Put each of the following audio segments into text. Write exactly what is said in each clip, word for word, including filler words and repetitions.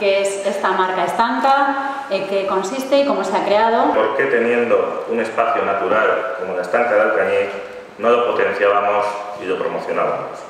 qué es esta marca Estanca, en qué consiste y cómo se ha creado. ¿Por qué teniendo un espacio natural como la Estanca de Alcañiz no lo potenciábamos y lo promocionábamos?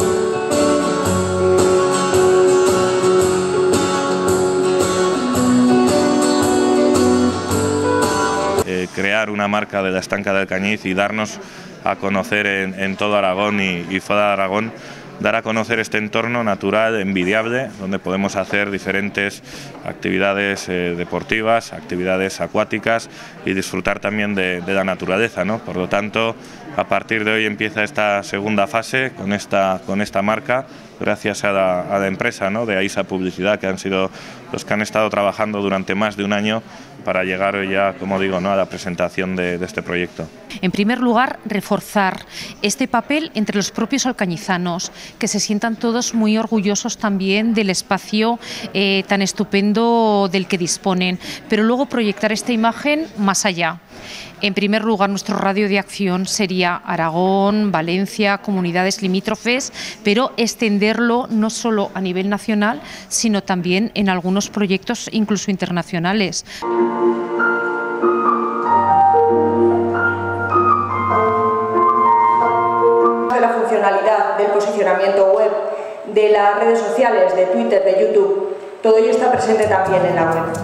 Eh, crear una marca de la Estanca de Alcañiz y darnos a conocer en, en todo Aragón y, y fuera de Aragón, dar a conocer este entorno natural, envidiable, donde podemos hacer diferentes actividades eh, deportivas, actividades acuáticas y disfrutar también de, de la naturaleza, ¿no? Por lo tanto, a partir de hoy empieza esta segunda fase con esta, con esta marca, gracias a la, a la empresa, ¿no?, de AISA Publicidad, que han sido los que han estado trabajando durante más de un año para llegar ya, como digo, ¿no?, a la presentación de, de este proyecto. En primer lugar, reforzar este papel entre los propios alcañizanos, que se sientan todos muy orgullosos también del espacio eh, tan estupendo del que disponen, pero luego proyectar esta imagen más allá. En primer lugar, nuestro radio de acción sería Aragón, Valencia, comunidades limítrofes, pero extenderlo no solo a nivel nacional, sino también en algunos proyectos incluso internacionales. De la funcionalidad del posicionamiento web, de las redes sociales, de Twitter, de YouTube, todo ello está presente también en la web.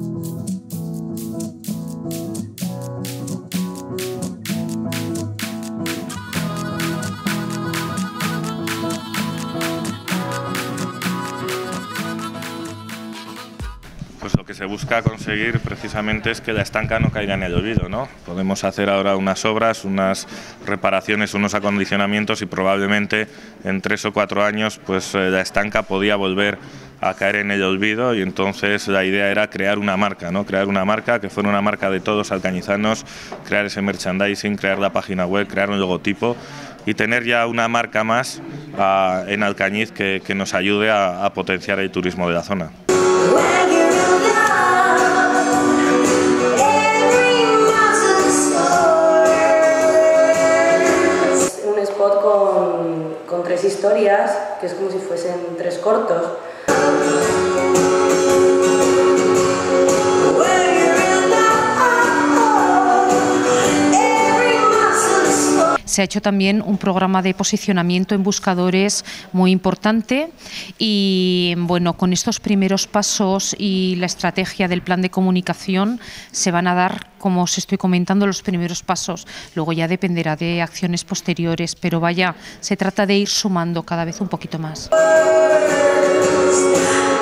Pues lo que se busca conseguir precisamente es que la Estanca no caiga en el olvido, ¿no? Podemos hacer ahora unas obras, unas reparaciones, unos acondicionamientos y probablemente en tres o cuatro años pues eh, la Estanca podía volver a caer en el olvido, y entonces la idea era crear una marca, ¿no? Crear una marca que fuera una marca de todos alcañizanos, crear ese merchandising, crear la página web, crear un logotipo y tener ya una marca más uh, en Alcañiz que, que nos ayude a, a potenciar el turismo de la zona. Con, con tres historias, que es como si fuesen tres cortos. Se ha hecho también un programa de posicionamiento en buscadores muy importante y bueno, con estos primeros pasos y la estrategia del plan de comunicación se van a dar, como os estoy comentando, los primeros pasos. Luego ya dependerá de acciones posteriores, pero vaya, se trata de ir sumando cada vez un poquito más.